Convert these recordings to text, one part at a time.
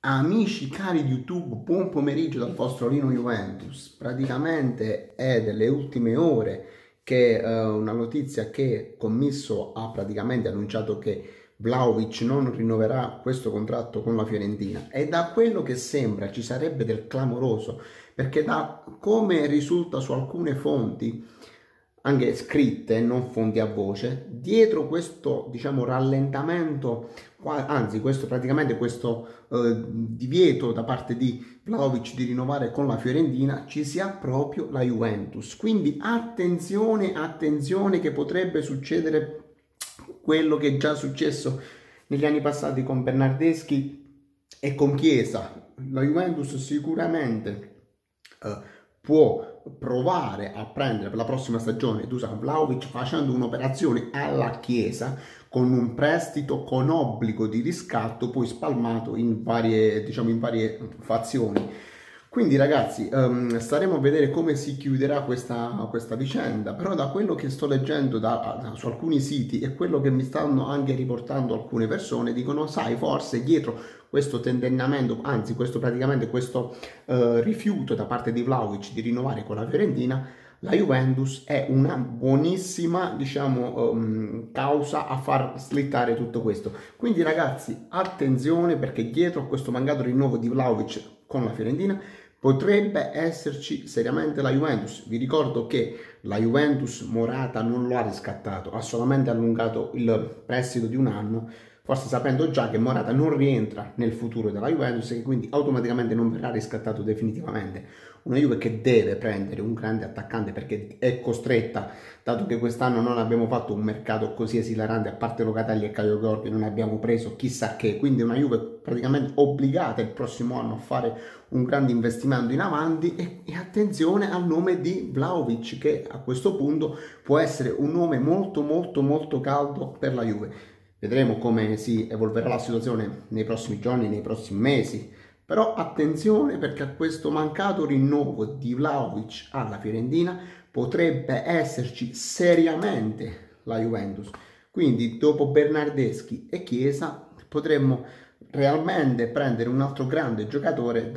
Amici cari di YouTube, buon pomeriggio dal vostro Rino Juventus. Praticamente è delle ultime ore che una notizia che Commisso ha praticamente annunciato che Vlahovic non rinnoverà questo contratto con la Fiorentina, e da quello che sembra ci sarebbe del clamoroso, perché da come risulta su alcune fonti anche scritte, non fonti a voce, dietro questo, diciamo, rallentamento, anzi questo praticamente questo divieto da parte di Vlahovic di rinnovare con la Fiorentina, ci sia proprio la Juventus. Quindi attenzione, attenzione, che potrebbe succedere quello che è già successo negli anni passati con Bernardeschi e con Chiesa. La Juventus sicuramente può provare a prendere per la prossima stagione Dusan Vlahovic facendo un'operazione alla Chiesa con un prestito con obbligo di riscatto poi spalmato in varie, diciamo, in varie fazioni. Quindi ragazzi, staremo a vedere come si chiuderà questa vicenda, però da quello che sto leggendo su alcuni siti e quello che mi stanno anche riportando alcune persone, dicono, sai, forse dietro questo tentennamento, anzi questo rifiuto da parte di Vlahovic di rinnovare con la Fiorentina, la Juventus è una buonissima, diciamo, causa a far slittare tutto questo. Quindi ragazzi, attenzione, perché dietro a questo mancato rinnovo di Vlahovic con la Fiorentina potrebbe esserci seriamente la Juventus. Vi ricordo che la Juventus Morata non lo ha riscattato, ha solamente allungato il prestito di un anno, forse sapendo già che Morata non rientra nel futuro della Juventus e che quindi automaticamente non verrà riscattato definitivamente. Una Juve che deve prendere un grande attaccante perché è costretta, dato che quest'anno non abbiamo fatto un mercato così esilarante, a parte Locatelli e Caio Gorghi non abbiamo preso chissà che, quindi una Juve praticamente obbligata il prossimo anno a fare un grande investimento in avanti, e attenzione al nome di Vlahovic, che a questo punto può essere un nome molto molto molto caldo per la Juve. Vedremo come si evolverà la situazione nei prossimi giorni, nei prossimi mesi. Però attenzione, perché a questo mancato rinnovo di Vlahovic alla Fiorentina potrebbe esserci seriamente la Juventus. Quindi dopo Bernardeschi e Chiesa potremmo realmente prendere un altro grande giocatore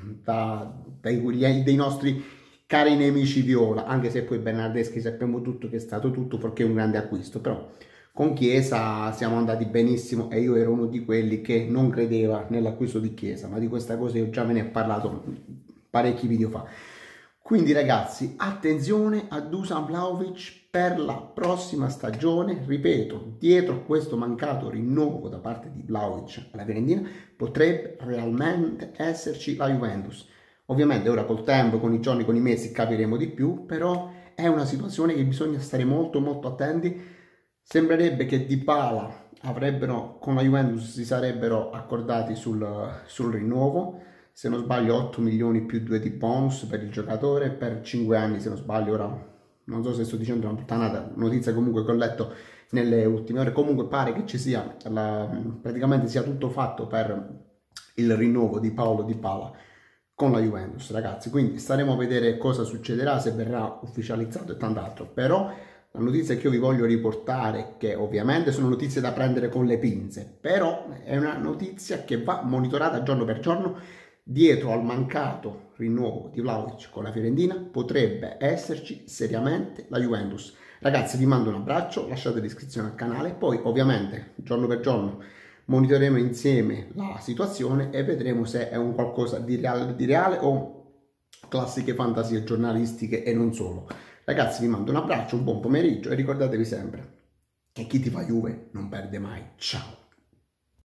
dei nostri cari nemici viola, anche se poi Bernardeschi sappiamo tutto che è stato tutto perché è un grande acquisto, però con Chiesa siamo andati benissimo e io ero uno di quelli che non credeva nell'acquisto di Chiesa, ma di questa cosa io già ve ne ho parlato parecchi video fa. Quindi ragazzi, attenzione a Dusan Vlahovic per la prossima stagione. Ripeto, dietro questo mancato rinnovo da parte di Vlahovic alla Fiorentina potrebbe realmente esserci la Juventus. Ovviamente ora col tempo, con i giorni, con i mesi capiremo di più, però è una situazione che bisogna stare molto molto attenti. Sembrerebbe che Dybala con la Juventus si sarebbero accordati sul rinnovo, se non sbaglio 8 milioni più 2 di bonus per il giocatore per 5 anni, se non sbaglio. Ora non so se sto dicendo una puttanata, notizia comunque che ho letto nelle ultime ore. Comunque pare che ci sia praticamente sia tutto fatto per il rinnovo di Paulo Dybala con la Juventus, ragazzi. Quindi staremo a vedere cosa succederà, se verrà ufficializzato e tant'altro. Però la notizia che io vi voglio riportare, che ovviamente sono notizie da prendere con le pinze, però è una notizia che va monitorata giorno per giorno. Dietro al mancato rinnovo di Vlahovic con la Fiorentina potrebbe esserci seriamente la Juventus. Ragazzi, vi mando un abbraccio, lasciate l'iscrizione al canale, poi ovviamente giorno per giorno monitoreremo insieme la situazione e vedremo se è un qualcosa di reale o classiche fantasie giornalistiche e non solo. Ragazzi, vi mando un abbraccio, un buon pomeriggio e ricordatevi sempre che chi ti fa Juve non perde mai. Ciao!